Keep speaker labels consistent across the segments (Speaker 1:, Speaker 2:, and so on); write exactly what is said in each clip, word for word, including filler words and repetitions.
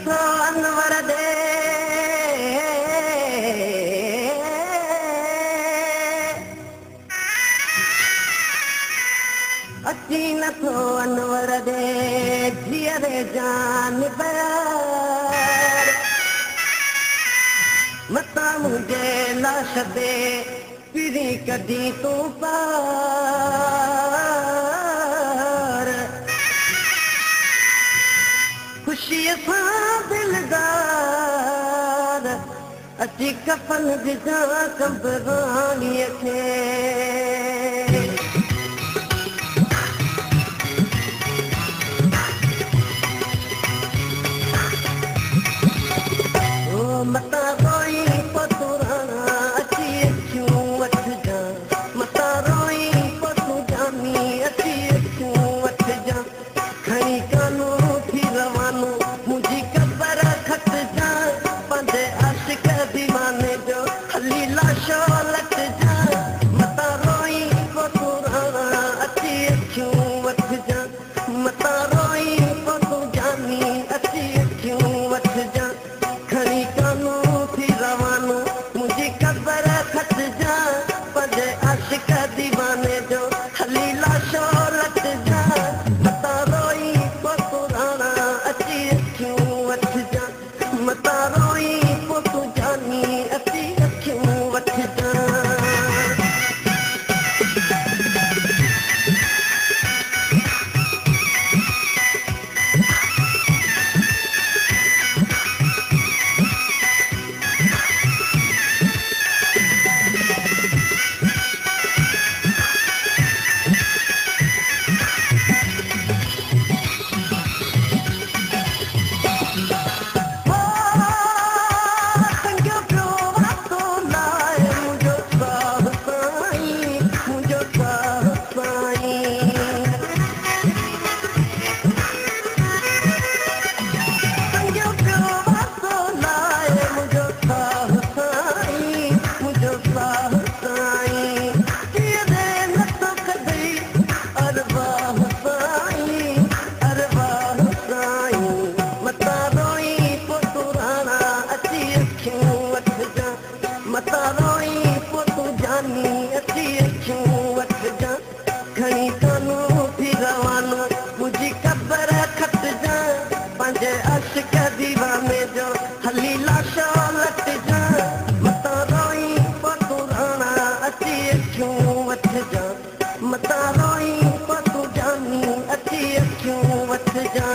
Speaker 1: नथो अनवर दे अची नथो अनवर दे धीअरे जान प्यार मता मुंहिंजे लाश ते पिरी कढी तूं पार ख़ुशीअ सां दिलदार अची कफन विझां कंबराणीअ खे मता रोई पतुराणा अची अखियूं वठजां मता रोई पतू जामी अची अखियूं वठजां खणी कानो थी रवानो मुंहिंजी क़बर खटजां पंहिंजे आशिक दीवाने जो हली लाशो लटजां मता रोई पतुराणा अची अखियूं वठजां मता रोई पतू जामी अची अखियूं वठजां खणी कानो थी रवानो मुंहिंजी क़बर खटजां पंहिंजे आशिक दीवाने जो हली लाशो लटजां मता रोई पतुराणा अची अखियूं वठजां मता रोई पतू जानी अची अखियूं वठजां मता रोई पतू जानी अची अखियूं वठजां खणी कानो थी रवानो मुंहिंजी क़बर खटजां पंहिंजे आशिक दीवाने जो हली लाशो लटजां मता रोई पतुराणा अची अखियूं वठजां मता रोई पतू जानी अची अखियूं वठजां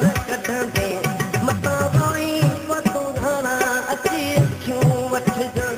Speaker 1: मता रोई पतुराणा अची अखियूं वठजां